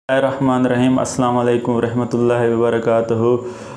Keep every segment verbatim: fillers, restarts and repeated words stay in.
रहमान अस्सलाम वालेकुम रहमतुल्लाहि व बरकातुहू।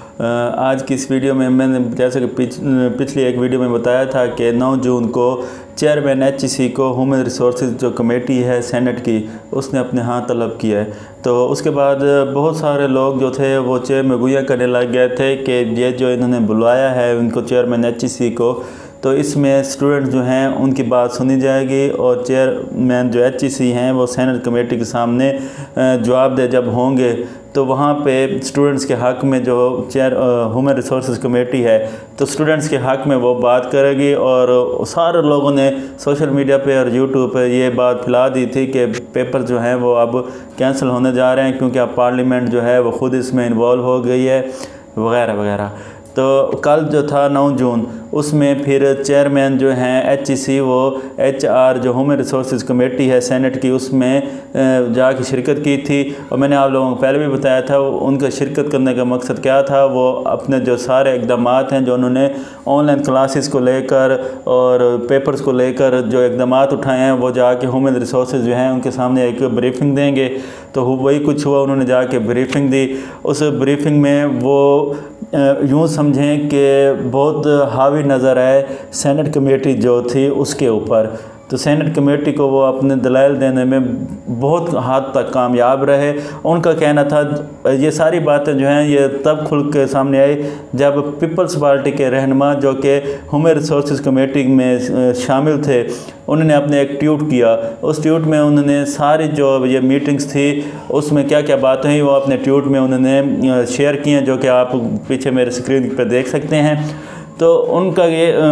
आज की इस वीडियो में मैंने जैसे कि पिछ, पिछली एक वीडियो में बताया था कि नौ जून को चेयरमैन एच ई सी को ह्यूमन रिसोर्सेज जो कमेटी है सेनेट की, उसने अपने हाथ तलब किया है। तो उसके बाद बहुत सारे लोग जो थे वो चेयर में गुया करने लग गए थे कि ये जो इन्होंने बुलाया है उनको चेयरमैन एच ई सी को, तो इसमें स्टूडेंट जो हैं उनकी बात सुनी जाएगी और चेयरमैन जो एच ई सी हैं वो सेनेट कमेटी के सामने जवाब दे जब होंगे तो वहाँ पे स्टूडेंट्स के हक़ में जो चेयर ह्यूमन रिसोर्सेज कमेटी है तो स्टूडेंट्स के हक़ में वो बात करेगी। और सारे लोगों ने सोशल मीडिया पे और यूट्यूब पे ये बात फैला दी थी कि पेपर जो हैं वो अब कैंसिल होने जा रहे हैं क्योंकि अब पार्लियामेंट जो है वो ख़ुद इसमें इन्वॉल्व हो गई है वगैरह वगैरह। तो कल जो था नौ जून, उसमें फिर चेयरमैन जो हैं एच ई सी वो एच आर जो ह्यूमन रिसोर्सेज कमेटी है सेनेट की, उसमें जाके शिरकत की थी। और मैंने आप लोगों को पहले भी बताया था उनका शिरकत करने का मकसद क्या था। वो अपने जो सारे इकदाम हैं जो उन्होंने ऑनलाइन क्लासेस को लेकर और पेपर्स को लेकर जो इकदाम उठाए हैं वो जाके ह्यूमन रिसोर्सेज जो हैं उनके सामने एक ब्रीफिंग देंगे। तो वही कुछ हुआ, उन्होंने जाके ब्रीफिंग दी। उस ब्रीफिंग में वो यूँ समझें कि बहुत हावी नज़र आए सेनेट कमेटी जो थी उसके ऊपर। तो सेनेट कमेटी को वो अपने दलाइल देने में बहुत हद तक कामयाब रहे। उनका कहना था ये सारी बातें जो हैं ये तब खुल के सामने आई जब पीपल्स पार्टी के रहनुमा जो कि ह्यूमन रिसोर्सेज कमेटी में शामिल थे, उन्होंने अपने एक ट्वीट किया। उस ट्वीट में उन्होंने सारी जो ये मीटिंग्स थी उसमें क्या क्या बातें हुई वो अपने ट्वीट में उन्होंने शेयर की हैं, जो कि आप पीछे मेरे स्क्रीन पर देख सकते हैं। तो उनका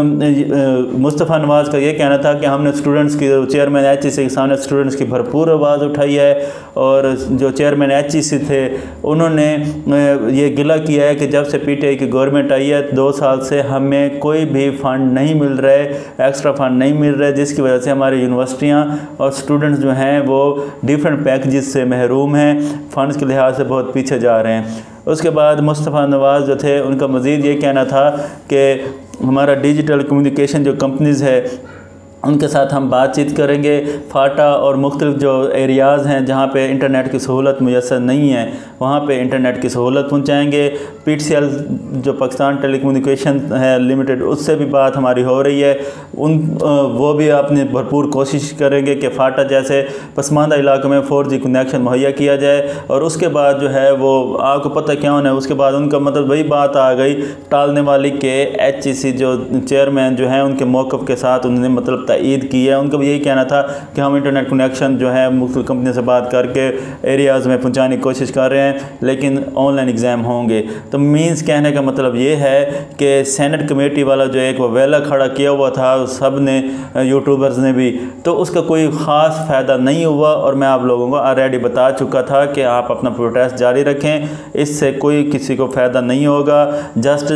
ये मुस्तफ़ा नवाज़ का ये कहना था कि हमने स्टूडेंट्स की चेयरमैन एच ई सी के सामने स्टूडेंट्स की भरपूर आवाज़ उठाई है और जो चेयरमैन एच ई सी थे उन्होंने ये गिला किया है कि जब से पी टी आई की गवर्नमेंट आई है दो साल से हमें कोई भी फ़ंड नहीं मिल रहे, एक्स्ट्रा फ़ंड नहीं मिल रहे, जिसकी वजह से हमारी यूनिवर्सिटियाँ और स्टूडेंट्स जो हैं वो डिफरेंट पैकेजेस से महरूम हैं, फ़ंड्स के लिहाज से बहुत पीछे जा रहे हैं। उसके बाद मुस्तफ़ा नवाज़ जो थे उनका मज़ीद ये कहना था कि हमारा डिजिटल कम्युनिकेशन जो कंपनीज़ है उनके साथ हम बातचीत करेंगे। फाटा और मुख्तलिफ जो एरियाज़ हैं जहाँ पे इंटरनेट की सहूलत मुयसर नहीं है वहाँ पे इंटरनेट की सहूलत पहुँचाएँगे। पी टी सी एल जो पाकिस्तान टेलीकम्युनिकेशन है लिमिटेड, उससे भी बात हमारी हो रही है। उन वो भी अपनी भरपूर कोशिश करेंगे कि फाटा जैसे पसमानदा इलाकों में फोर जी कनेक्शन मुहैया किया जाए। और उसके बाद जो है वो आपको पता क्या होना है, उसके बाद उनका मतलब वही बात आ गई टालने वाली के एच ई सी जो चेयरमैन जो हैं उनके मौक़िफ़ के साथ उन्होंने मतलब ईद की है। उनका भी यही कहना था कि हम इंटरनेट कनेक्शन जो है मुख्तलिफ कंपनी से बात करके एरियाज़ में पहुंचाने की कोशिश कर रहे हैं, लेकिन ऑनलाइन एग्ज़ाम होंगे। तो मीन्स कहने का मतलब ये है कि सेनेट कमेटी वाला जो एक वो वेला खड़ा किया हुआ था सब ने, यूट्यूबर्स ने भी, तो उसका कोई ख़ास फ़ायदा नहीं हुआ। और मैं आप लोगों को ऑलरेडी बता चुका था कि आप अपना प्रोटेस्ट जारी रखें, इससे कोई किसी को फ़ायदा नहीं होगा। जस्ट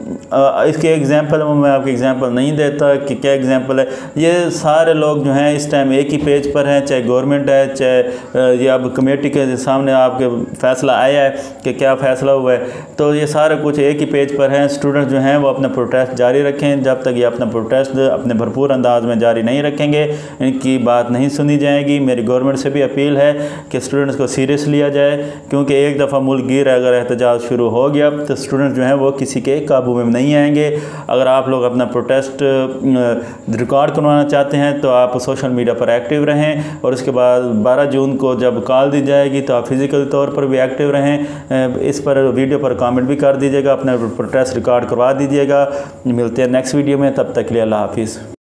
इसके एग्जांपल में मैं आपको एग्जांपल नहीं देता कि क्या एग्जांपल है। ये सारे लोग जो हैं इस टाइम एक ही पेज पर हैं, चाहे गवर्नमेंट है चाहे ये अब कमेटी के सामने आपके फ़ैसला आया है कि क्या फ़ैसला हुआ है, तो ये सारे कुछ एक ही पेज पर हैं। स्टूडेंट जो हैं वो अपना प्रोटेस्ट जारी रखें। जब तक ये अपना प्रोटेस्ट अपने भरपूर अंदाज में जारी नहीं रखेंगे इनकी बात नहीं सुनी जाएगी। मेरी गवर्नमेंट से भी अपील है कि स्टूडेंट्स को सीरियस लिया जाए, क्योंकि एक दफ़ा मुल्क गिर अगर एहतजाज शुरू हो गया तो स्टूडेंट जो हैं वो किसी के काबू में नहीं आएंगे। अगर आप लोग अपना प्रोटेस्ट रिकॉर्ड करवाना चाहते हैं तो आप सोशल मीडिया पर एक्टिव रहें, और उसके बाद बारह जून को जब कॉल दी जाएगी तो आप फिज़िकल तौर पर भी एक्टिव रहें। इस पर वीडियो पर कमेंट भी कर दीजिएगा, अपना प्रोटेस्ट रिकॉर्ड करवा दीजिएगा। मिलते हैं नेक्स्ट वीडियो में, तब तक के लिए अल्लाह हाफिज़।